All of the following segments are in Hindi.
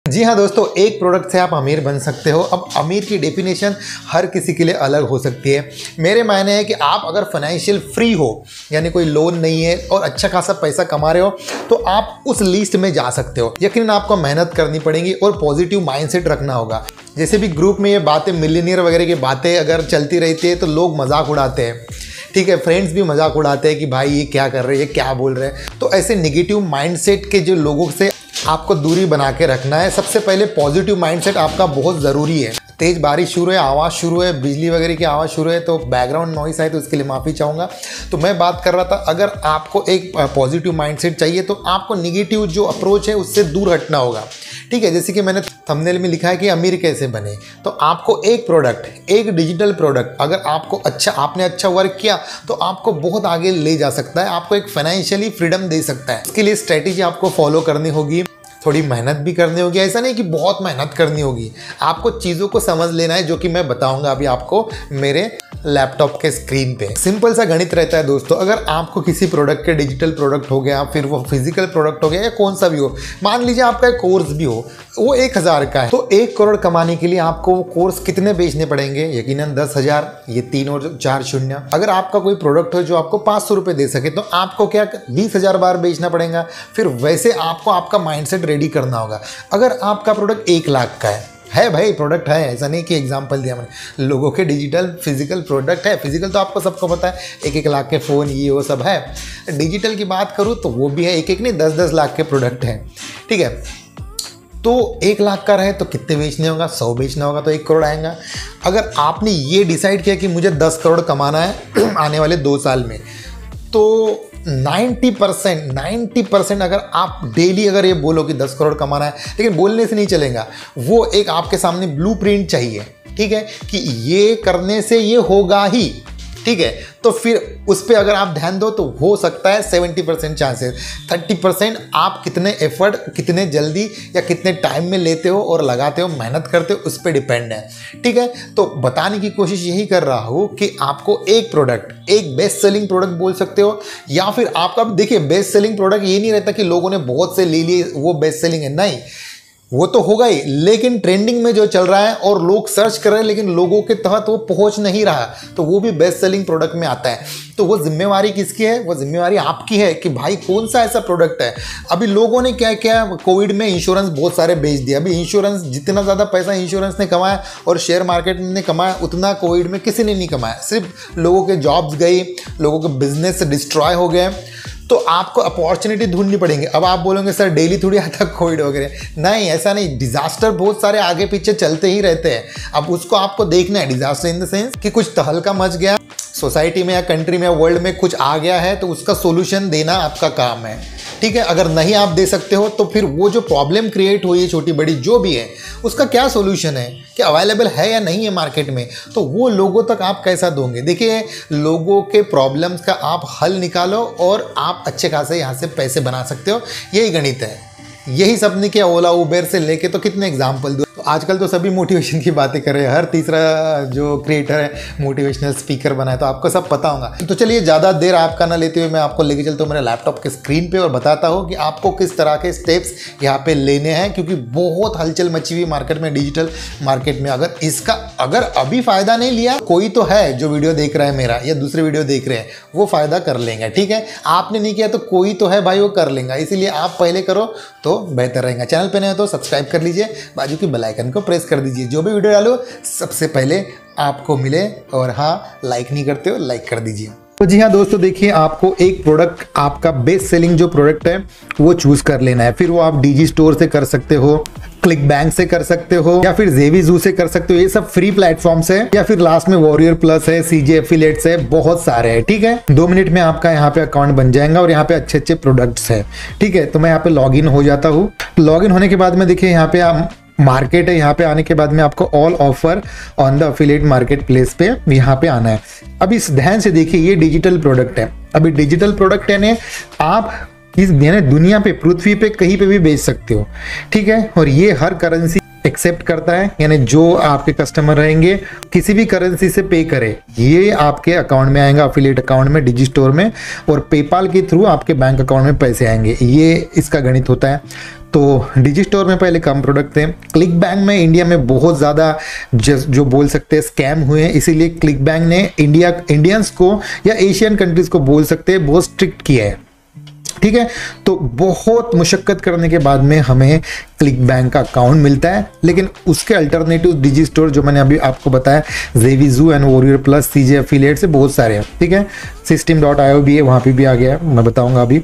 जी हाँ दोस्तों, एक प्रोडक्ट से आप अमीर बन सकते हो। अब अमीर की डेफिनेशन हर किसी के लिए अलग हो सकती है। मेरे मायने है कि आप अगर फाइनेंशियल फ्री हो, यानी कोई लोन नहीं है और अच्छा खासा पैसा कमा रहे हो, तो आप उस लिस्ट में जा सकते हो। यकीनन आपको मेहनत करनी पड़ेगी और पॉजिटिव माइंडसेट रखना होगा। जैसे भी ग्रुप में ये बातें, मिलियनियर वगैरह की बातें अगर चलती रहती है तो लोग मजाक उड़ाते हैं, ठीक है, फ्रेंड्स भी मजाक उड़ाते हैं कि भाई ये क्या कर रहे हैं, ये क्या बोल रहे हैं। तो ऐसे नेगेटिव माइंडसेट के जो लोगों से आपको दूरी बना के रखना है। सबसे पहले पॉजिटिव माइंडसेट आपका बहुत ज़रूरी है। तेज़ बारिश शुरू है, आवाज़ शुरू है, बिजली वगैरह की आवाज़ शुरू है, तो बैकग्राउंड नॉइस है तो उसके लिए माफ़ी चाहूँगा। तो मैं बात कर रहा था, अगर आपको एक पॉजिटिव माइंडसेट चाहिए तो आपको नेगेटिव जो अप्रोच है उससे दूर हटना होगा, ठीक है। जैसे कि मैंने थंबनेल में लिखा है कि अमीर कैसे बने, तो आपको एक प्रोडक्ट, एक डिजिटल प्रोडक्ट अगर आपको आपने अच्छा वर्क किया तो आपको बहुत आगे ले जा सकता है, आपको एक फाइनेंशियली फ्रीडम दे सकता है। इसके लिए स्ट्रेटेजी आपको फॉलो करनी होगी, थोड़ी मेहनत भी करनी होगी। ऐसा नहीं कि बहुत मेहनत करनी होगी, आपको चीज़ों को समझ लेना है, जो कि मैं बताऊंगा अभी आपको मेरे लैपटॉप के स्क्रीन पे। सिंपल सा गणित रहता है दोस्तों। अगर आपको किसी प्रोडक्ट के, डिजिटल प्रोडक्ट हो गया, फिर वो फिजिकल प्रोडक्ट हो गया या कौन सा भी हो, मान लीजिए आपका एक कोर्स भी हो, वो 1000 का है, तो 1 करोड़ कमाने के लिए आपको वो कोर्स कितने बेचने पड़ेंगे? यकीनन 10,000, ये 3 और 4 शून्य। अगर आपका कोई प्रोडक्ट हो जो आपको 500 रुपये दे सके, तो आपको क्या 20,000 बार बेचना पड़ेगा। फिर वैसे आपको आपका माइंडसेट रेडी करना होगा। अगर आपका प्रोडक्ट 1 लाख का है भाई, प्रोडक्ट है, ऐसा नहीं कि एग्जांपल दिया मैंने, लोगों के डिजिटल फिजिकल प्रोडक्ट है। फिजिकल तो आपको सबको पता है, 1-1 लाख के फ़ोन ये वो सब है। डिजिटल की बात करूँ तो वो भी है, 1-1 नहीं 10-10 लाख के प्रोडक्ट हैं, ठीक है। तो 1 लाख का रहे तो कितने बेचने होगा? 100 बेचना होगा तो 1 करोड़ आएगा। अगर आपने ये डिसाइड किया कि मुझे 10 करोड़ कमाना है आने वाले 2 साल में, तो 90% अगर आप डेली अगर ये बोलो कि 10 करोड़ कमाना है, लेकिन बोलने से नहीं चलेगा, वो एक आपके सामने ब्लूप्रिंट चाहिए, ठीक है, कि ये करने से ये होगा ही, ठीक है। तो फिर उस पर अगर आप ध्यान दो तो हो सकता है 70% चांसेस। 30% आप कितने एफर्ट, कितने जल्दी या कितने टाइम में लेते हो और लगाते हो, मेहनत करते हो, उस पर डिपेंड है, ठीक है। तो बताने की कोशिश यही कर रहा हूँ कि आपको एक प्रोडक्ट, एक बेस्ट सेलिंग प्रोडक्ट बोल सकते हो, या फिर आपका, देखिए बेस्ट सेलिंग प्रोडक्ट ये नहीं रहता कि लोगों ने बहुत से ले लिए वो बेस्ट सेलिंग है, नहीं, वो तो होगा ही, लेकिन ट्रेंडिंग में जो चल रहा है और लोग सर्च कर रहे हैं लेकिन लोगों के तहत वो पहुंच नहीं रहा, तो वो भी बेस्ट सेलिंग प्रोडक्ट में आता है। तो वो जिम्मेवारी किसकी है? वो जिम्मेवारी आपकी है कि भाई कौन सा ऐसा प्रोडक्ट है। अभी लोगों ने क्या किया, कोविड में इंश्योरेंस बहुत सारे बेच दिया। अभी इंश्योरेंस, जितना ज़्यादा पैसा इंश्योरेंस ने कमाया और शेयर मार्केट ने कमाया, उतना कोविड में किसी ने नहीं कमाया। सिर्फ लोगों के जॉब्स गई, लोगों के बिजनेस डिस्ट्रॉय हो गए। तो आपको अपॉर्चुनिटी ढूंढनी पड़ेंगे। अब आप बोलोगे सर डेली थोड़ी आता कोविड वगैरह, नहीं, ऐसा नहीं, डिजास्टर बहुत सारे आगे पीछे चलते ही रहते हैं। अब उसको आपको देखना है, डिजास्टर इन द सेंस कि कुछ तहलका मच गया सोसाइटी में या कंट्री में या वर्ल्ड में, कुछ आ गया है, तो उसका सोल्यूशन देना आपका काम है, ठीक है। अगर नहीं आप दे सकते हो तो फिर वो जो प्रॉब्लम क्रिएट हुई है, छोटी बड़ी जो भी है, उसका क्या सोल्यूशन है, क्या अवेलेबल है या नहीं है मार्केट में, तो वो लोगों तक आप कैसा दोगे। देखिए, लोगों के प्रॉब्लम्स का आप हल निकालो और आप अच्छे खासे यहाँ से पैसे बना सकते हो। यही गणित है, यही सब ने किया। ओला उबेर से लेके तो कितने एग्जाम्पल दो। तो आजकल तो सभी मोटिवेशन की बातें कर रहे हैं, हर तीसरा जो क्रिएटर है मोटिवेशनल स्पीकर बना है, तो आपको सब पता होगा। तो चलिए ज़्यादा देर आपका ना लेते हुए मैं आपको लेके चलता हूँ मेरे लैपटॉप के स्क्रीन पे और बताता हूँ कि आपको किस तरह के स्टेप्स यहाँ पे लेने हैं, क्योंकि बहुत हलचल मची हुई मार्केट में, डिजिटल मार्केट में। अगर अभी फ़ायदा नहीं लिया, कोई तो है जो वीडियो देख रहा है मेरा या दूसरे वीडियो देख रहे हैं, वो फ़ायदा कर लेंगे, ठीक है। आपने नहीं किया तो कोई तो है भाई, वो कर लेंगे, इसीलिए आप पहले करो तो बेहतर रहेगा। चैनल पे नए हो तो सब्सक्राइब कर लीजिए, बाजू की बेल आइकन को प्रेस कर दीजिए, जो भी वीडियो डालो सबसे पहले आपको मिले। और हाँ, लाइक नहीं करते हो, लाइक कर दीजिए। तो जी हाँ दोस्तों, देखिए, आपको एक प्रोडक्ट, आपका बेस्ट सेलिंग जो प्रोडक्ट है वो चूज कर लेना है। फिर वो आप डीजी स्टोर से कर सकते हो, क्लिक बैंक से कर सकते हो, या फिर जेवीजू से कर सकते हो। ये सब फ्री प्लेटफॉर्म्स है, या फिर लास्ट में वॉरियर प्लस है, सीजे एफिलिएट्स है, बहुत सारे हैं, ठीक है। 2 मिनट में आपका यहाँ पे अकाउंट बन जाएगा और यहाँ पे अच्छे अच्छे प्रोडक्ट्स है, ठीक है। तो मैं यहाँ पे लॉग इन हो जाता हूँ। लॉग इन होने के बाद में देखिए यहाँ पे आप मार्केट है, यहाँ पे आने के बाद में आपको all offer on the affiliate marketplace पे यहाँ पे आना है। अब इस ध्यान से देखिए, ये डिजिटल प्रोडक्ट है। अभी डिजिटल प्रोडक्ट है, आप इस दुनिया पे, पृथ्वी पे कहीं पे भी बेच सकते हो, ठीक है। और ये हर करेंसी एक्सेप्ट करता है, यानी जो आपके कस्टमर रहेंगे किसी भी करेंसी से पे करे, ये आपके अकाउंट में आएगा, अफिलिएट अकाउंट में, डिजी स्टोर में, और पेपाल के थ्रू आपके बैंक अकाउंट में पैसे आएंगे। ये इसका गणित होता है। तो डिजी स्टोर में पहले कम प्रोडक्ट थे। क्लिक बैंक में इंडिया में बहुत ज़्यादा जो बोल सकते हैं स्कैम हुए हैं, इसीलिए क्लिक बैंक ने इंडियंस को या एशियन कंट्रीज को बोल सकते हैं बहुत स्ट्रिक्ट किया है, ठीक है। तो बहुत मुशक्कत करने के बाद में हमें क्लिक बैंक का अकाउंट मिलता है, लेकिन उसके अल्टरनेटिव डिजी स्टोर जो मैंने अभी आपको बताया, JVZoo and Warrior Plus, CJ affiliate से बहुत सारे हैं, ठीक है। System.io भी है, वहाँ पे भी आ गया है, मैं बताऊंगा अभी।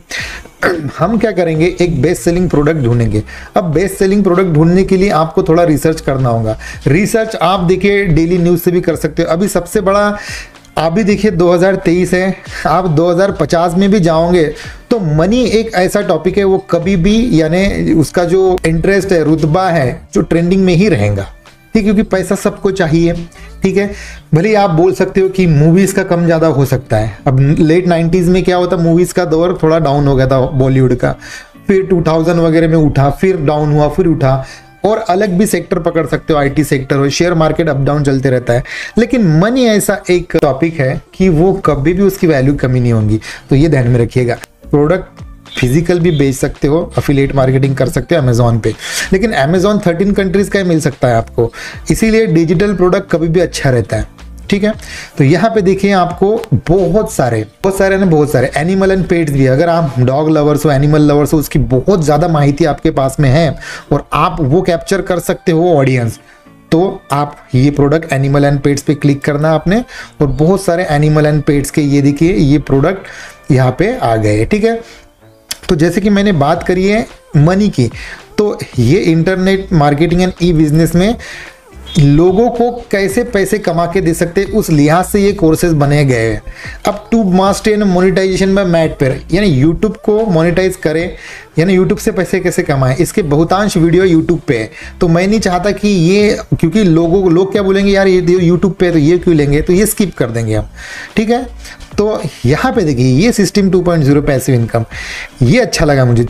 हम क्या करेंगे, एक बेस्ट सेलिंग प्रोडक्ट ढूंढेंगे। अब बेस्ट सेलिंग प्रोडक्ट ढूंढने के लिए आपको थोड़ा रिसर्च करना होगा। रिसर्च आप देखिए डेली न्यूज़ से भी कर सकते हो। अभी सबसे बड़ा, आप भी देखिए 2023 है, आप 2050 में भी जाओगे तो मनी एक ऐसा टॉपिक है, वो कभी भी यानी उसका जो इंटरेस्ट है, रुतबा है, जो ट्रेंडिंग में ही रहेगा, ठीक है, क्योंकि पैसा सबको चाहिए, ठीक है। भले आप बोल सकते हो कि मूवीज़ का कम ज़्यादा हो सकता है। अब लेट 90s में क्या होता, मूवीज़ का दौर थोड़ा डाउन हो गया था बॉलीवुड का, फिर 2000 वगैरह में उठा, फिर डाउन हुआ, फिर उठा, और अलग भी सेक्टर पकड़ सकते हो, आईटी सेक्टर हो, शेयर मार्केट अप डाउन चलते रहता है। लेकिन मनी ऐसा एक टॉपिक है कि वो कभी भी उसकी वैल्यू कमी नहीं होगी, तो ये ध्यान में रखिएगा। प्रोडक्ट फिजिकल भी बेच सकते हो, अफिलिएट मार्केटिंग कर सकते हो अमेजोन पे, लेकिन अमेजोन 13 कंट्रीज का ही मिल सकता है आपको, इसीलिए डिजिटल प्रोडक्ट कभी भी अच्छा रहता है, ठीक है। तो यहाँ पे देखिए आपको बहुत सारे एनिमल एंड पेट्स भी, अगर आप डॉग लवर्स हो, एनिमल लवर्स हो, उसकी बहुत ज़्यादा माहिती आपके पास में है और आप वो कैप्चर कर सकते हो ऑडियंस, तो आप ये प्रोडक्ट एनिमल एंड पेट्स पे क्लिक करना आपने, और बहुत सारे एनिमल एंड पेट्स के ये देखिए ये प्रोडक्ट यहाँ पे आ गए, ठीक है। तो जैसे कि मैंने बात करी है मनी की, तो ये internet marketing and e business में लोगों को कैसे पैसे कमा के दे सकते, उस लिहाज से ये कोर्सेज बने गए हैं। अब to master monetisation by Matt Par, यानी यूट्यूब को मोनेटाइज करे, यानी यूट्यूब से पैसे कैसे कमाएं, इसके बहुतांश वीडियो यूट्यूब पे है। तो मैं नहीं चाहता कि ये, क्योंकि लोग क्या बोलेंगे, यार ये यूट्यूब पे तो ये क्यों लेंगे, तो ये स्किप कर देंगे हम, ठीक है। तो यहाँ पे देखिए ये सिस्टम 2.0 पैसिव इनकम, ये अच्छा लगा मुझे।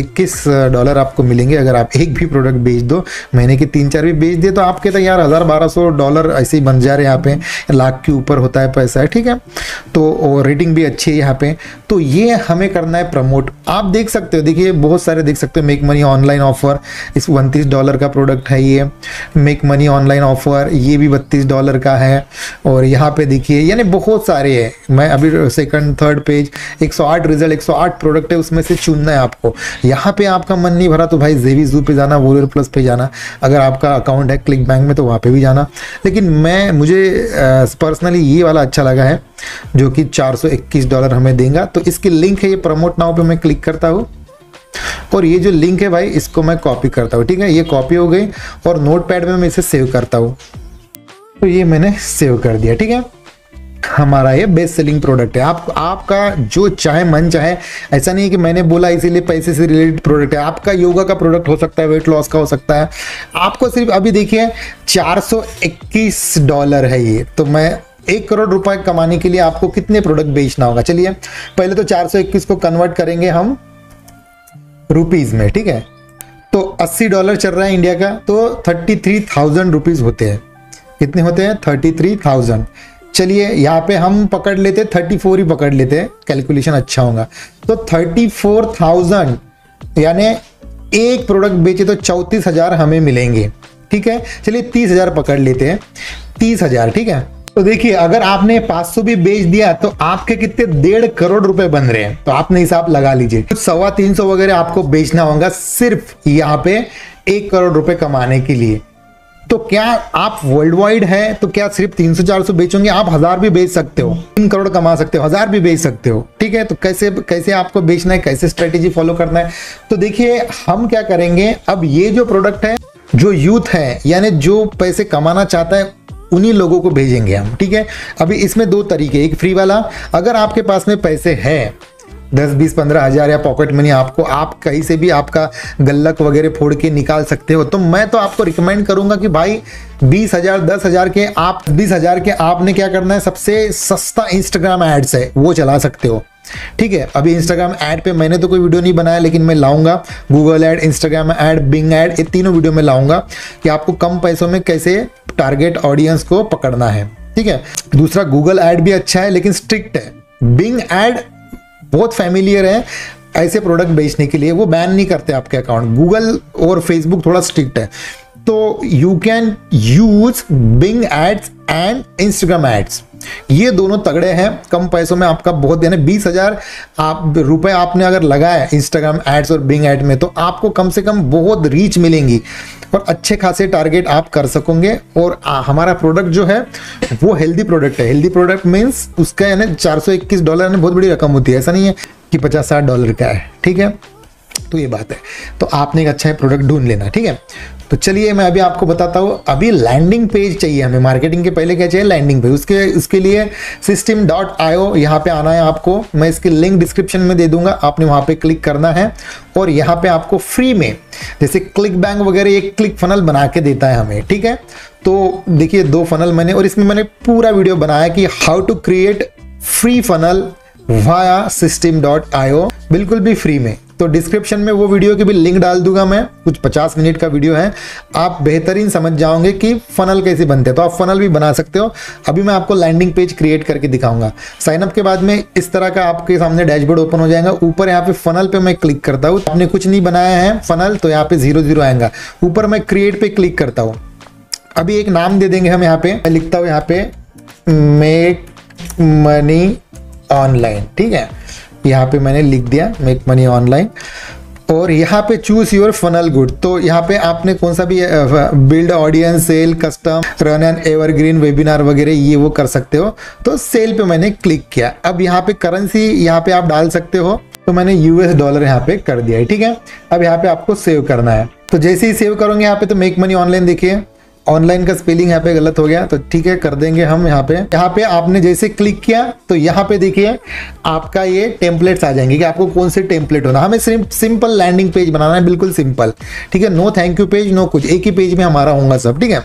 $421 आपको मिलेंगे अगर आप एक भी प्रोडक्ट बेच दो, महीने के 3-4 भी बेच दे, तो आपके तो यार $1000-1200 ऐसे ही बन जा रहे हैं। यहाँ पे लाख के ऊपर होता है पैसा है, ठीक है। तो रेटिंग भी अच्छी है यहाँ पे, तो ये हमें करना है प्रमोट। आप देख सकते हो, देखिए बहुत सारे देख सकते हो, मेक मनी ऑनलाइन ऑफर, इस $29 का प्रोडक्ट है ये मेक मनी ऑनलाइन ऑफर, ये भी $32 का है। और यहाँ पे देखिए यानी बहुत सारे हैं, मैं अभी second third page 108 result, 108 product है, उसमें से चुनना है आपको। यहाँ पे आपका मन नहीं भरा तो भाई ज़ेविज़ू पे जाना, वॉरियर प्लस पे जाना, अगर आपका अकाउंट है क्लिक बैंक में तो वहाँ पे भी जाना। लेकिन मुझे पर्सनली ये वाला अच्छा लगा है जो कि $421 हमें देगा। तो इसकी लिंक है, ये प्रमोट नाउ पे मैं क्लिक करता हूँ, और ये जो लिंक है भाई इसको मैं कॉपी करता हूँ, ठीक है। ये कॉपी हो गई और नोटपैड में मैं इसे सेव करता हूँ, तो ये मैंने सेव कर दिया, ठीक है। हमारा ये बेस्ट सेलिंग प्रोडक्ट है। आपका जो चाहे मन चाहे, ऐसा नहीं है कि मैंने बोला इसीलिए पैसे से रिलेटेड प्रोडक्ट है। आपका योगा का प्रोडक्ट हो सकता है, वेट लॉस का हो सकता है। आपको सिर्फ अभी देखिए $421 है ये, तो मैं 1 करोड़ रुपए कमाने के लिए आपको कितने प्रोडक्ट बेचना होगा। चलिए पहले तो 421 को कन्वर्ट करेंगे हम रुपीज में, ठीक है। तो $80 चल रहा है इंडिया का, तो 33,000 रुपीज होते हैं। कितने होते हैं? 33,000। चलिए यहाँ पे हम पकड़ लेते 34 ही पकड़ लेते हैं, कैलकुलेशन अच्छा होगा। तो 34,000 यानी एक प्रोडक्ट बेचे तो 34,000 हमें मिलेंगे, ठीक है। चलिए 30,000 पकड़ लेते हैं, 30,000, ठीक है। तो देखिए अगर आपने 500 भी बेच दिया तो आपके कितने 1.5 करोड़ रुपए बन रहे हैं। तो आपने हिसाब लगा लीजिए, 325 वगैरह आपको बेचना होगा सिर्फ यहाँ पे 1 करोड़ रुपए कमाने के लिए। तो क्या आप वर्ल्ड वाइड है तो क्या सिर्फ 300-400 बेचोगे? आप 1000 भी बेच सकते हो, 3 करोड़ कमा सकते हो, 1000 भी बेच सकते हो, ठीक है। तो कैसे आपको बेचना है, कैसे स्ट्रेटेजी फॉलो करना है, तो देखिए हम क्या करेंगे। अब ये जो प्रोडक्ट है, जो यूथ है यानी जो पैसे कमाना चाहता है, उन्हीं लोगों को भेजेंगे हम, ठीक है। अभी इसमें 2 तरीके, एक फ्री वाला, अगर आपके पास में पैसे है 10, 20, 15 हज़ार या पॉकेट मनी, आपको आप कहीं से भी आपका गल्लक वगैरह फोड़ के निकाल सकते हो, तो मैं तो आपको रिकमेंड करूंगा कि भाई 20,000, 10,000 के आप 20,000 के आपने क्या करना है, सबसे सस्ता इंस्टाग्राम एड्स है वो चला सकते हो, ठीक है। अभी इंस्टाग्राम ऐड पे मैंने तो कोई वीडियो नहीं बनाया, लेकिन मैं लाऊंगा Google ad, Instagram ad, Bing ad, ये तीनों वीडियो में लाऊंगा कि आपको कम पैसों में कैसे टारगेट ऑडियंस को पकड़ना है, ठीक है। दूसरा गूगल ऐड भी अच्छा है लेकिन स्ट्रिक्ट है। बिंग ऐड बहुत फैमिलियर है, ऐसे प्रोडक्ट बेचने के लिए, वो बैन नहीं करते आपके अकाउंट। गूगल और फेसबुक थोड़ा स्ट्रिक्ट है। तो you can use Bing ads and Instagram ads, ये दोनों तगड़े हैं। कम पैसों में आपका बहुत, यानी 20,000 रुपए आपने अगर लगाया इंस्टाग्राम एड्स और बिंग एड में, तो आपको कम से कम बहुत रीच मिलेंगी और अच्छे खासे टारगेट आप कर सकोगे। और हमारा प्रोडक्ट जो है वो हेल्दी प्रोडक्ट है। हेल्दी प्रोडक्ट मीन्स उसका यानी $421 यानी बहुत बड़ी रकम होती है, ऐसा नहीं है कि $50-60 का है, ठीक है। तो ये बात है, तो आपने एक अच्छा प्रोडक्ट ढूंढ लेना, ठीक है। तो चलिए मैं अभी आपको बताता हूँ। अभी लैंडिंग पेज चाहिए हमें, मार्केटिंग के पहले क्या चाहिए, लैंडिंग पेज। उसके लिए system.io यहाँ पे आना है आपको। मैं इसकी लिंक डिस्क्रिप्शन में दे दूंगा, आपने वहाँ पे क्लिक करना है और यहाँ पे आपको फ्री में, जैसे क्लिक बैंक वगैरह एक क्लिक फनल बना के देता है हमें, ठीक है। तो देखिए 2 फनल मैंने, और इसमें मैंने पूरा वीडियो बनाया कि how to create free funnel via system.io, बिल्कुल भी फ्री में। तो डिस्क्रिप्शन में वो वीडियो की भी लिंक डाल दूंगा मैं, कुछ 50 मिनट का वीडियो है। आप बेहतरीन समझ जाओगे कि फनल कैसे बनते हैं, तो आप फनल भी बना सकते हो। अभी मैं आपको लैंडिंग पेज क्रिएट करके दिखाऊंगा। साइन अप के बाद में इस तरह का आपके सामने डैशबोर्ड ओपन हो जाएगा। ऊपर यहाँ पे फनल पे मैं क्लिक करता हूँ, आपने कुछ नहीं बनाया है फनल, तो यहाँ पे 0 आएगा। ऊपर मैं क्रिएट पे क्लिक करता हूँ। अभी एक नाम दे देंगे हम, यहाँ पे मैं लिखता हूँ यहाँ पे मेक मनी ऑनलाइन, ठीक है। यहाँ पे मैंने लिख दिया मेक मनी ऑनलाइन, और यहाँ पे चूज योर फनल गुड। तो यहाँ पे आपने कौन सा भी build audience, sale, custom, run and evergreen webinar वगैरह ये वो कर सकते हो। तो सेल पे मैंने क्लिक किया। अब यहाँ पे करेंसी यहाँ पे आप डाल सकते हो, तो मैंने $, यहाँ पे कर दिया है, ठीक है। अब यहाँ पे आपको सेव करना है। तो जैसे ही सेव करोगे यहाँ पे, तो मेक मनी ऑनलाइन, देखिए ऑनलाइन का स्पेलिंग यहाँ पे गलत हो गया, तो ठीक है कर देंगे हम। यहाँ पे आपने जैसे क्लिक किया तो यहाँ पे देखिए आपका ये टेम्पलेट्स आ जाएंगे कि आपको कौन से टेम्पलेट होना। हमें सिंपल लैंडिंग पेज बनाना है, बिल्कुल सिंपल, ठीक है। No thank you page, no कुछ, एक ही पेज में हमारा होगा सब, ठीक है।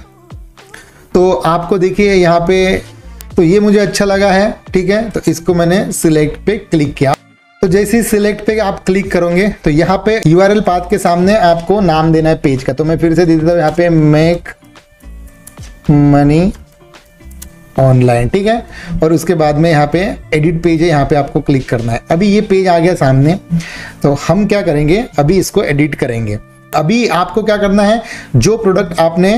तो आपको देखिए यहाँ पे, तो ये मुझे अच्छा लगा है, ठीक है। तो इसको मैंने सिलेक्ट पे क्लिक किया। तो जैसे ही सिलेक्ट पे आप क्लिक करोगे तो यहाँ पे URL पाथ के सामने आपको नाम देना है पेज का। तो मैं फिर से दे देता हूँ यहाँ पे मेक मनी ऑनलाइन, ठीक है। और उसके बाद में यहाँ पे एडिट पेज है, यहाँ पे आपको क्लिक करना है। अभी ये पेज आ गया सामने, तो हम क्या करेंगे, अभी इसको एडिट करेंगे। अभी आपको क्या करना है, जो प्रोडक्ट आपने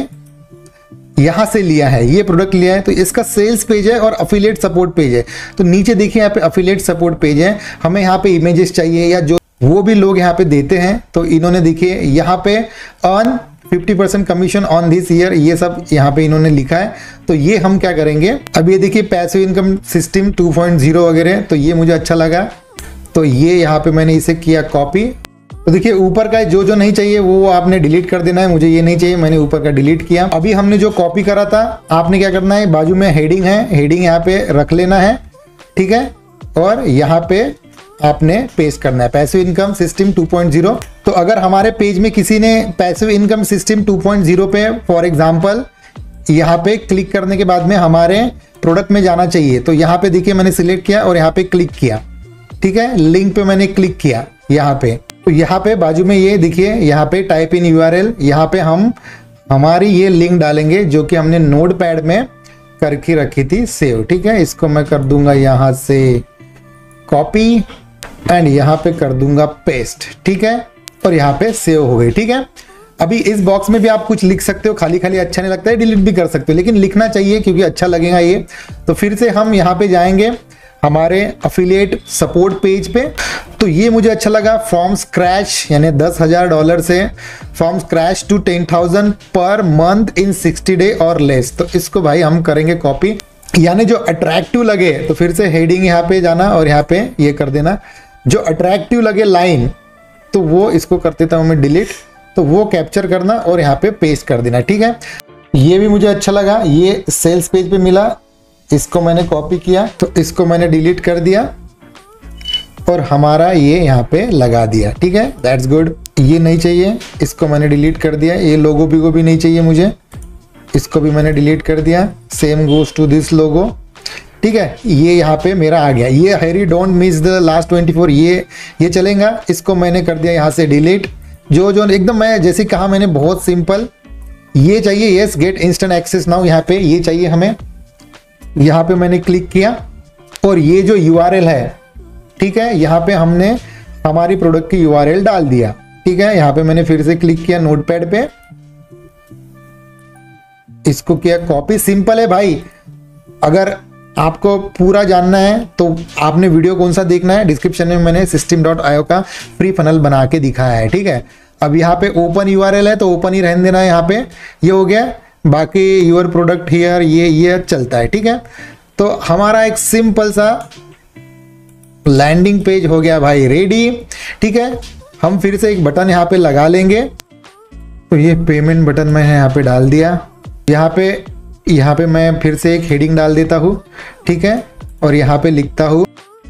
यहाँ से लिया है, ये प्रोडक्ट लिया है, तो इसका सेल्स पेज है और अफिलिएट सपोर्ट पेज है। तो नीचे देखिए यहाँ पे अफिलिएट सपोर्ट पेज है। हमें यहाँ पे इमेजेस चाहिए, या जो वो भी लोग यहाँ पे देते हैं, तो इन्होंने देखिए यहाँ पे earn 50% commission on this year, ये सब यहाँ पे इन्होंने लिखा है। तो ये हम क्या करेंगे, अब ये देखिए पैसिव इनकम सिस्टम 2.0 वगैरह, तो ये मुझे अच्छा लगा। तो ये यहाँ पे मैंने इसे किया कॉपी। तो देखिए ऊपर का जो नहीं चाहिए वो आपने डिलीट कर देना है। मुझे ये नहीं चाहिए, मैंने ऊपर का डिलीट किया। अभी हमने जो कॉपी करा था, आपने क्या करना है, बाजू में हेडिंग है, हेडिंग यहाँ पे रख लेना है, ठीक है। और यहाँ पे आपने पेस्ट करना है पैसिव इनकम सिस्टम 2.0। तो अगर हमारे पेज में किसी ने पैसिव इनकम सिस्टम 2.0 पे फॉर एग्जांपल यहाँ पे क्लिक करने के बाद में हमारे प्रोडक्ट में जाना चाहिए, तो यहाँ पे देखिए मैंने सिलेक्ट किया और यहाँ पे क्लिक किया, ठीक है। लिंक पे मैंने क्लिक किया यहाँ पे, तो यहाँ पे बाजू में ये देखिए यहाँ पे टाइप इन URL, यहाँ पे हम हमारी ये लिंक डालेंगे जो कि हमने नोटपैड में करके रखी थी सेव, ठीक है। इसको मैं कर दूंगा यहाँ से कॉपी एंड यहाँ पे कर दूंगा पेस्ट, ठीक है। और यहाँ पे सेव हो गई, ठीक है। अभी इस बॉक्स में भी आप कुछ लिख सकते हो, खाली खाली अच्छा नहीं लगता है, डिलीट भी कर सकते हो, लेकिन लिखना चाहिए क्योंकि अच्छा लगेगा ये। तो फिर से हम यहाँ पे जाएंगे हमारे अफिलिएट सपोर्ट पेज पे। तो ये मुझे अच्छा लगा, फ्रॉम स्क्रैच यानी $10,000 से from scratch to 10,000 per month in 60 day or less. तो इसको भाई हम करेंगे कॉपी, यानी जो अट्रैक्टिव लगे, तो फिर से हेडिंग यहाँ पे जाना और यहाँ पे ये कर देना, जो अट्रैक्टिव लगे लाइन, तो वो इसको कर देता हूँ मैं डिलीट, तो वो कैप्चर करना और यहाँ पे पेस्ट कर देना, ठीक है। ये भी मुझे अच्छा लगा, ये सेल्स पेज पे मिला, इसको मैंने कॉपी किया, तो इसको मैंने डिलीट कर दिया और हमारा ये यहाँ पे लगा दिया, ठीक है। That's good. ये नहीं चाहिए, इसको मैंने डिलीट कर दिया। ये लोगो बिगो भी नहीं चाहिए मुझे, इसको भी मैंने डिलीट कर दिया। Same goes to this logo, ठीक है। ये यहाँ पे मेरा आ गया। ये Harry don't miss the last 24, ये चलेगा, इसको मैंने कर दिया यहाँ से डिलीट। जो एकदम मैं जैसे कहा मैंने, बहुत सिंपल। ये चाहिए yes get instant access now, यहाँ पे ये चाहिए हमें, यहाँ पे मैंने क्लिक किया और ये जो URL है, ठीक है, यहाँ पे हमने हमारी प्रोडक्ट की URL डाल दिया। ठीक है, यहाँ पे मैंने फिर से क्लिक किया नोटपैड पे, इसको किया कॉपी। सिंपल है भाई। अगर आपको पूरा जानना है तो आपने वीडियो कौन सा देखना है, डिस्क्रिप्शन में मैंने system.io का फ्री फनल बना के दिखाया है। ठीक है, अब यहाँ पे ओपन URL है तो ओपन ही रहने देना है। यहाँ पे ये हो गया, बाकी यूर प्रोडक्ट हियर ये चलता है। ठीक है, तो हमारा एक सिंपल सा लैंडिंग पेज हो गया भाई रेडी। ठीक है, हम फिर से एक बटन यहाँ पे लगा लेंगे। तो ये पेमेंट बटन मैं यहाँ पे डाल दिया। यहाँ पे मैं फिर से एक हेडिंग डाल देता हूँ। ठीक है, और यहाँ पे लिखता हूँ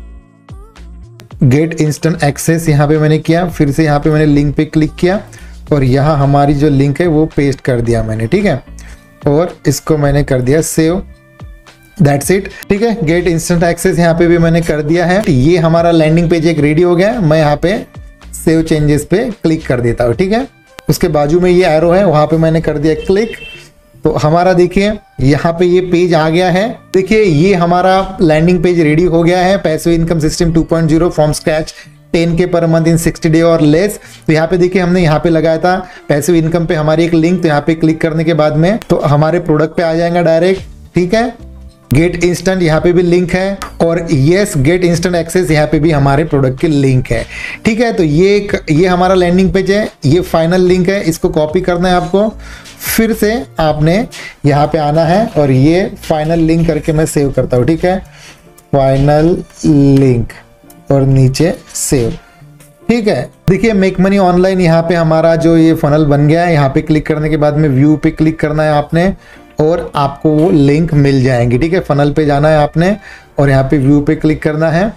गेट इंस्टेंट एक्सेस। यहाँ पे मैंने किया, फिर से यहाँ पे मैंने लिंक पे क्लिक किया और यहाँ हमारी जो लिंक है वो पेस्ट कर दिया मैंने। ठीक है, और इसको मैंने कर दिया सेव। That's it. ठीक है, गेट इंस्टेंट एक्सेस यहाँ पे भी मैंने कर दिया है। ये हमारा लैंडिंग पेज एक रेडी हो गया। मैं यहाँ पे सेव चेंजेस पे क्लिक कर देता हूँ। ठीक है, उसके बाजू में ये एरो है, वहां पे मैंने कर दिया क्लिक। तो हमारा देखिए यहाँ पे ये पेज आ गया है। देखिए ये हमारा लैंडिंग पेज रेडी हो गया है। Passive income system 2.0 from scratch 10K per month in 60 day or less. तो यहाँ पे देखिए हमने यहाँ पे लगाया था पैसिव इनकम पे हमारी एक लिंक। तो यहाँ पे क्लिक करने के बाद में तो हमारे प्रोडक्ट पे आ जाएगा डायरेक्ट। ठीक है, गेट इंस्टेंट यहाँ पे भी लिंक है और यस गेट इंस्टेंट एक्सेस यहाँ पे भी हमारे प्रोडक्ट की लिंक है। ठीक है, तो ये हमारा लैंडिंग पेज है, ये फाइनल लिंक है। इसको कॉपी करना है आपको, फिर से आपने यहाँ पे आना है और ये फाइनल लिंक करके मैं सेव करता हूँ। ठीक है, फाइनल लिंक और नीचे सेव। ठीक है, देखिए मेक मनी ऑनलाइन यहाँ पे हमारा जो ये फनल बन गया है। यहाँ पे क्लिक करने के बाद में व्यू पे क्लिक करना है आपने और आपको वो लिंक मिल जाएंगी। ठीक है, फनल पे जाना है आपने और यहाँ पे व्यू पे क्लिक करना है,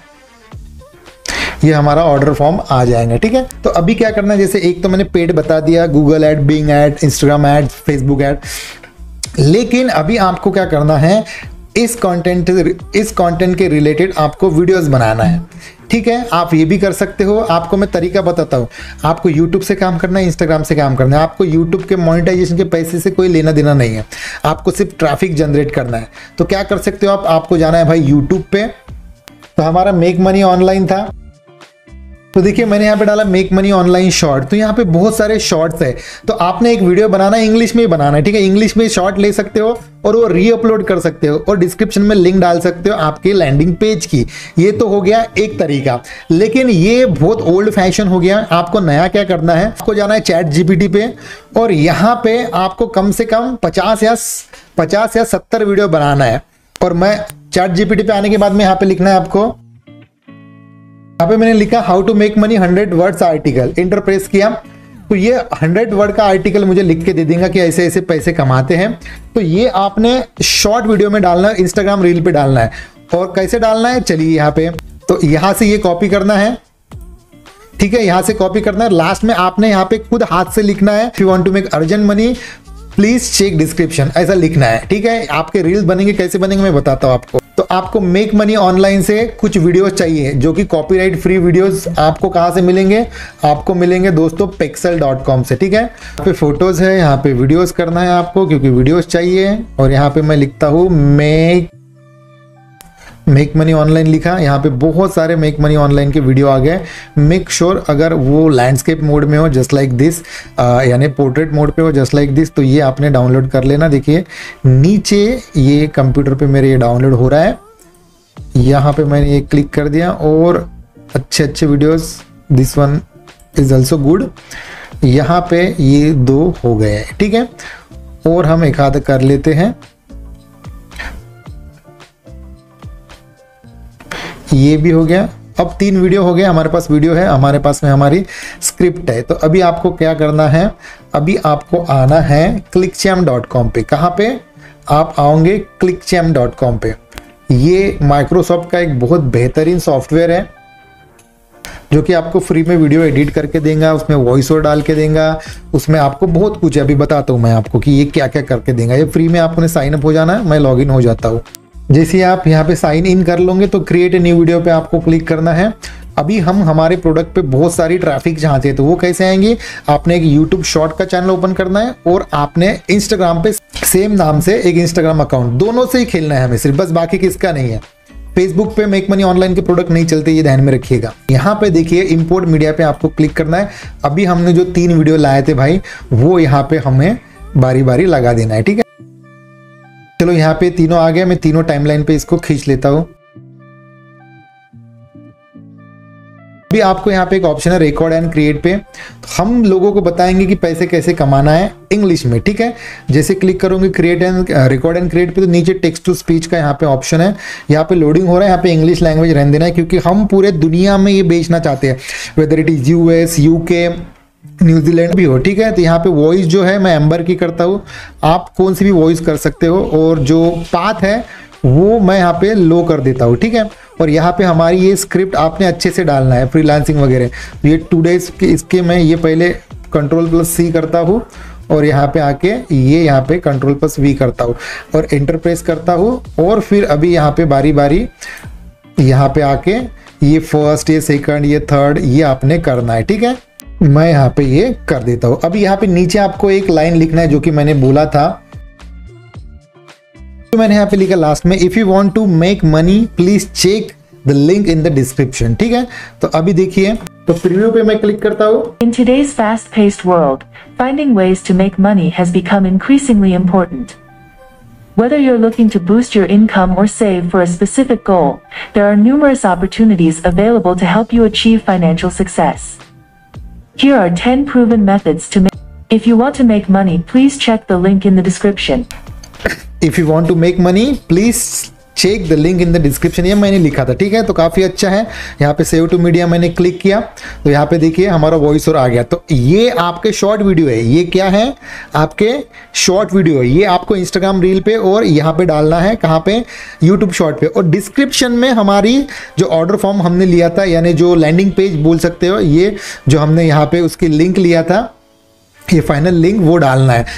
ये हमारा ऑर्डर फॉर्म आ जाएगा। ठीक है, तो अभी क्या करना है, जैसे एक तो मैंने पेड बता दिया, Google ad, Bing ad, Instagram ad, Facebook ad. लेकिन अभी आपको क्या करना है, इस कंटेंट के रिलेटेड आपको वीडियोस बनाना है। ठीक है, आप ये भी कर सकते हो। आपको मैं तरीका बताता हूँ। आपको YouTube से काम करना है, Instagram से काम करना है। आपको YouTube के मोनेटाइजेशन के पैसे से कोई लेना देना नहीं है, आपको सिर्फ ट्रैफिक जनरेट करना है। तो क्या कर सकते हो आप, आपको जाना है भाई YouTube पे। तो हमारा मेक मनी ऑनलाइन था, तो देखिए मैंने यहाँ पे डाला मेक मनी ऑनलाइन शॉर्ट। तो यहाँ पे बहुत सारे शॉर्ट्स है। तो आपने एक वीडियो बनाना है, इंग्लिश में ही बनाना है। ठीक है, इंग्लिश में शॉर्ट ले सकते हो और वो रीअपलोड कर सकते हो और डिस्क्रिप्शन में लिंक डाल सकते हो आपके लैंडिंग पेज की। ये तो हो गया एक तरीका, लेकिन ये बहुत ओल्ड फैशन हो गया। आपको नया क्या करना है, आपको जाना है चैट जीपीटी पे और यहाँ पे आपको कम से कम 50 या 70 वीडियो बनाना है। और मैं चैट जीपीटी पे आने के बाद में यहाँ पे लिखना है आपको, यहाँ पे मैंने लिखा how to make money 100 words article. Enter press किया तो ये 100 वर्ड का आर्टिकल मुझे लिख के दे देगा कि ऐसे ऐसे पैसे कमाते हैं। तो ये आपने शॉर्ट वीडियो में डालना है, इंस्टाग्राम रील पे डालना है। और कैसे डालना है, चलिए यहाँ पे, तो यहाँ से ये कॉपी करना है। ठीक है, यहाँ से कॉपी करना है। लास्ट में आपने यहाँ पे खुद हाथ से लिखना है, if you want to make urgent money please check description, ऐसा लिखना है। ठीक है, आपके रील्स बनेंगे, कैसे बनेंगे मैं बताता हूँ आपको। तो आपको मेक मनी ऑनलाइन से कुछ वीडियोस चाहिए जो कि कॉपीराइट फ्री वीडियोस आपको कहाँ से मिलेंगे, आपको मिलेंगे दोस्तों pexel.com से। ठीक है, यहाँ पे फोटोज है, यहाँ पे वीडियोस करना है आपको क्योंकि वीडियोस चाहिए। और यहाँ पे मैं लिखता हूँ मेक मनी ऑनलाइन लिखा। यहाँ पे बहुत सारे मेक मनी ऑनलाइन के वीडियो आ गए। मेक श्योर अगर वो लैंडस्केप मोड में हो जस्ट लाइक दिस, यानी पोर्ट्रेट मोड पे हो जस्ट लाइक दिस, तो ये आपने डाउनलोड कर लेना। देखिए नीचे ये कंप्यूटर पे मेरे ये डाउनलोड हो रहा है। यहाँ पे मैंने ये क्लिक कर दिया और अच्छे videos, this one is also good. यहाँ पे ये 2 हो गए हैं। ठीक है, और हम एक आध कर लेते हैं। ये भी हो गया। अब 3 वीडियो हो गया, हमारे पास वीडियो है, हमारे पास में हमारी स्क्रिप्ट है। तो अभी आपको क्या करना है, अभी आपको आना है clickchamp.com पे। कहाँ पे आप आओगे, clickchamp.com पे। ये माइक्रोसॉफ्ट का एक बहुत बेहतरीन सॉफ्टवेयर है जो कि आपको फ्री में वीडियो एडिट करके देगा, उसमें वॉइस ओवर डाल के देगा, उसमें आपको बहुत कुछ है। अभी बताता हूँ मैं आपको कि ये क्या क्या करके देगा। ये फ्री में आपने साइन अप हो जाना है। मैं लॉगिन हो जाता हूँ। जैसे आप यहाँ पे साइन इन कर लोगे तो क्रिएट ए न्यू वीडियो पे आपको क्लिक करना है। अभी हम हमारे प्रोडक्ट पे बहुत सारी ट्रैफिक चाहते हैं, तो वो कैसे आएंगी, आपने एक यूट्यूब शॉर्ट का चैनल ओपन करना है और आपने इंस्टाग्राम पे सेम नाम से एक इंस्टाग्राम अकाउंट, दोनों से ही खेलना है हमें सिर्फ, बस बाकी किसका नहीं है। फेसबुक पे मेक मनी ऑनलाइन के प्रोडक्ट नहीं चलते, ये ध्यान में रखिएगा। यहाँ पे देखिए इंपोर्ट मीडिया पे आपको क्लिक करना है। अभी हमने जो 3 वीडियो लाए थे भाई, वो यहाँ पे हमें बारी बारी लगा देना है, ठीक है। चलो यहाँ पे तीनों आ गए, मैं तीनों टाइमलाइन पे इसको खींच लेता हूँ। अभी आपको यहाँ पे एक ऑप्शन है रिकॉर्ड एंड क्रिएट पे, तो हम लोगों को बताएंगे कि पैसे कैसे कमाना है इंग्लिश में, ठीक है। जैसे क्लिक करोगे create and record and create पे, तो नीचे टेक्स्ट टू स्पीच का यहाँ पे ऑप्शन है, यहाँ पे लोडिंग हो रहा है। यहाँ पे इंग्लिश लैंग्वेज रहने देना है, क्योंकि हम पूरे दुनिया में ये बेचना चाहते हैं, whether it is US, UK, New Zealand भी हो, ठीक है। तो यहाँ पे वॉइस जो है मैं एम्बर की करता हूँ, आप कौन सी भी वॉइस कर सकते हो, और जो पाथ है वो मैं यहाँ पे लो कर देता हूँ, ठीक है। और यहाँ पे हमारी ये स्क्रिप्ट आपने अच्छे से डालना है, फ्रीलांसिंग वगैरह। तो ये 2 डेज के इसके मैं ये पहले Ctrl+C करता हूँ, और यहाँ पे आके ये यहाँ पे Ctrl+V करता हूँ और एंटर प्रेस करता हूँ। और फिर अभी यहाँ पे बारी बारी यहाँ पे आके ये फर्स्ट, ये सेकंड, ये थर्ड, ये आपने करना है, ठीक है। मैं यहाँ पे ये कर देता हूँ। अभी यहाँ पे नीचे आपको एक लाइन लिखना है, जो कि मैंने बोला था, तो मैंने यहाँ पे लिखा लास्ट में, if you want to make money please check the link in the description, ठीक है। तो अभी देखिए, तो प्रीव्यू पे मैं क्लिक करता हूँ। In today's fast-paced world, finding ways to make money has become increasingly important. Whether you're looking to boost your income or save for a specific goal, there are numerous opportunities available to help you achieve financial success. Here are 10 proven methods to make. If you want to make money, please check the link in the description. If you want to make money, please check the link in the description, ये मैंने लिखा था, ठीक है। तो काफ़ी अच्छा है। यहाँ पे सेव टू मीडिया मैंने क्लिक किया, तो यहाँ पे देखिए हमारा वॉइस और आ गया। तो ये आपके शॉर्ट वीडियो है, ये क्या है, आपके शॉर्ट वीडियो है। ये आपको इंस्टाग्राम रील पे और यहाँ पे डालना है, कहाँ पे, यूट्यूब शॉर्ट पे। और डिस्क्रिप्शन में हमारी जो ऑर्डर फॉर्म हमने लिया था, यानी जो लैंडिंग पेज बोल सकते हो, ये जो हमने यहाँ पे उसकी लिंक लिया था, ये फाइनल लिंक वो डालना है।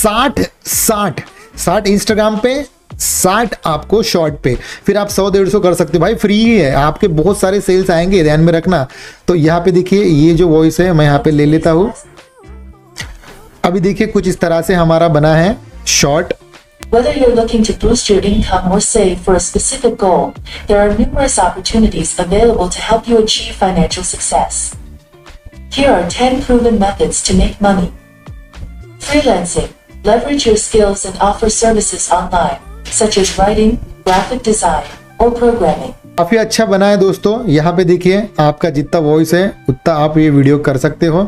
60 इंस्टाग्राम पे, 60 आपको शॉर्ट पे, फिर आप 100-150 कर सकते हो भाई, फ्री ही है। आपके बहुत सारे सेल्स आएंगे, ध्यान में रखना। तो यहाँ पे देखिए ये जो वॉइस है मैं यहाँ पे ले लेता हूँ। अभी देखिए कुछ इस तरह से हमारा बना है short. Whether you're looking to boost your income or save for a specific goal, there are numerous opportunities available to help you achieve financial success. Here are 10 proven methods to make money. Freelancing. Leverage your skills and offer services online, such as writing, graphic design, or programming. काफी अच्छा बना है दोस्तों। यहाँ पे देखिए आपका जितना वॉइस है उतना आप ये वीडियो कर सकते हो।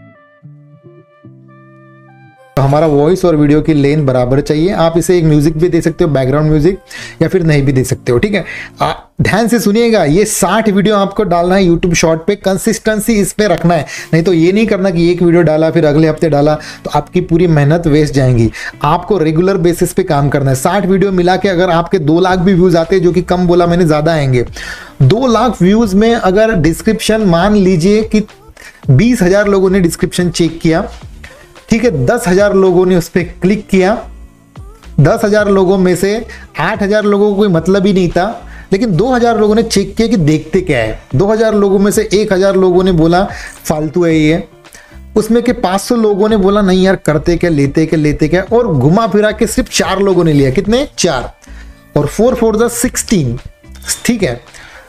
तो हमारा वॉइस और वीडियो की लेंथ बराबर चाहिए। आप इसे एक म्यूजिक भी दे सकते हो, बैकग्राउंड म्यूजिक, या फिर नहीं भी दे सकते हो, ठीक है। ध्यान से सुनिएगा, ये 60 वीडियो आपको डालना है यूट्यूब शॉर्ट पे। कंसिस्टेंसी इस पे रखना है, नहीं तो ये नहीं करना कि एक वीडियो डाला फिर अगले हफ्ते डाला, तो आपकी पूरी मेहनत वेस्ट जाएंगी। आपको रेगुलर बेसिस पे काम करना है। 60 वीडियो मिला के अगर आपके 2 लाख भी व्यूज आते हैं, जो कि कम बोला मैंने, ज़्यादा आएंगे। 2 लाख व्यूज में अगर डिस्क्रिप्शन, मान लीजिए कि 20,000 लोगों ने डिस्क्रिप्शन चेक किया, ठीक है, 10,000 लोगों ने उस पर क्लिक किया। 10,000 लोगों में से 8,000 लोगों को कोई मतलब ही नहीं था, लेकिन 2,000 लोगों ने चेक किया कि देखते क्या है। 2,000 लोगों में से 1,000 लोगों ने बोला फालतू है ये, उसमें के 500 लोगों ने बोला नहीं यार करते क्या, लेते क्या, और घुमा फिरा के सिर्फ 4 लोगों ने लिया। कितने? 4, और 4 4 द 16, ठीक है।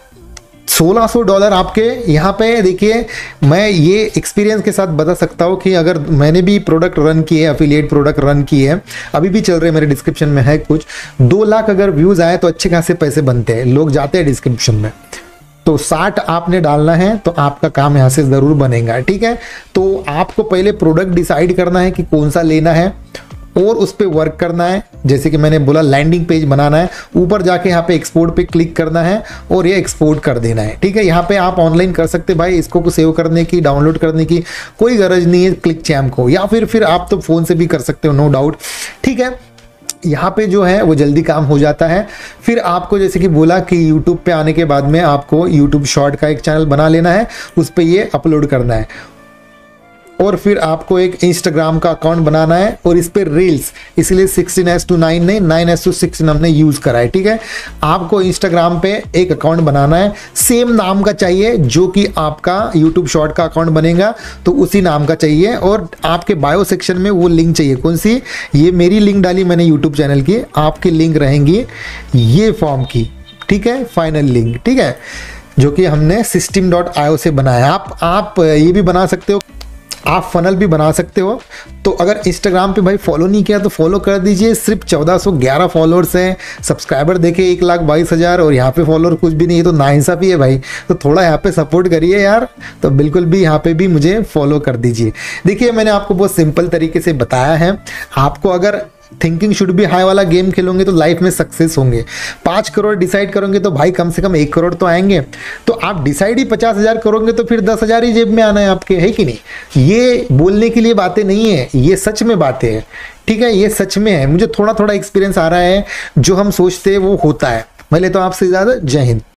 $1,600 आपके यहाँ पे। देखिए मैं ये एक्सपीरियंस के साथ बता सकता हूँ कि अगर मैंने भी प्रोडक्ट रन किए, एफिलिएट प्रोडक्ट रन किए हैं, अभी भी चल रहे हैं, मेरे डिस्क्रिप्शन में है कुछ। 2 लाख अगर व्यूज़ आए तो अच्छे खासे पैसे बनते हैं, लोग जाते हैं डिस्क्रिप्शन में। तो 60 आपने डालना है तो आपका काम यहाँ से ज़रूर बनेगा, ठीक है। तो आपको पहले प्रोडक्ट डिसाइड करना है कि कौन सा लेना है और उस पर वर्क करना है। जैसे कि मैंने बोला लैंडिंग पेज बनाना है, ऊपर जाके यहाँ पे एक्सपोर्ट पे क्लिक करना है और ये एक्सपोर्ट कर देना है, ठीक है। यहाँ पे आप ऑनलाइन कर सकते भाई, इसको सेव करने की, डाउनलोड करने की कोई गरज नहीं है क्लिक चैम्प को, या फिर आप तो फ़ोन से भी कर सकते हो, नो डाउट, ठीक है। यहाँ पे जो है वो जल्दी काम हो जाता है। फिर आपको जैसे कि बोला कि यूट्यूब पे आने के बाद में आपको यूट्यूब शॉर्ट का एक चैनल बना लेना है, उस पर ये अपलोड करना है, और फिर आपको एक इंस्टाग्राम का अकाउंट बनाना है और इस पर रील्स, इसलिए 16:9 नहीं 9:16 हमने यूज़ करा है, ठीक है। आपको इंस्टाग्राम पे एक अकाउंट बनाना है, सेम नाम का चाहिए जो कि आपका यूट्यूब शॉर्ट का अकाउंट बनेगा, तो उसी नाम का चाहिए। और आपके बायो सेक्शन में वो लिंक चाहिए, कौन सी, ये मेरी लिंक डाली मैंने यूट्यूब चैनल की, आपकी लिंक रहेंगी ये फॉर्म की, ठीक है, फाइनल लिंक, ठीक है, जो कि हमने system.io से बनाया। आप ये भी बना सकते हो, आप फनल भी बना सकते हो। तो अगर इंस्टाग्राम पे भाई फॉलो नहीं किया तो फॉलो कर दीजिए। सिर्फ 1411 फॉलोअर्स हैं, सब्सक्राइबर देखे 1,22,000 और यहाँ पे फॉलोअर कुछ भी नहीं है, तो नाइंसाफ़ी है भाई। तो थोड़ा यहाँ पे सपोर्ट करिए यार। तो बिल्कुल भी यहाँ पे भी मुझे फॉलो कर दीजिए। देखिए मैंने आपको बहुत सिंपल तरीके से बताया है। आपको अगर थिंकिंग शुड बी हाई वाला गेम खेलोगे तो लाइफ में सक्सेस होंगे। 5 करोड़ डिसाइड करोगे तो भाई कम से कम 1 करोड़ तो आएंगे। तो आप डिसाइड ही 50,000 करोगे तो फिर 10,000 ही जेब में आना है आपके, है कि नहीं। ये बोलने के लिए बातें नहीं है, ये सच में बातें हैं, ठीक है, ये सच में है। मुझे थोड़ा थोड़ा एक्सपीरियंस आ रहा है, जो हम सोचते हैं वो होता है। मैं लेता हूं आपसे ज़्यादा। जय हिंद।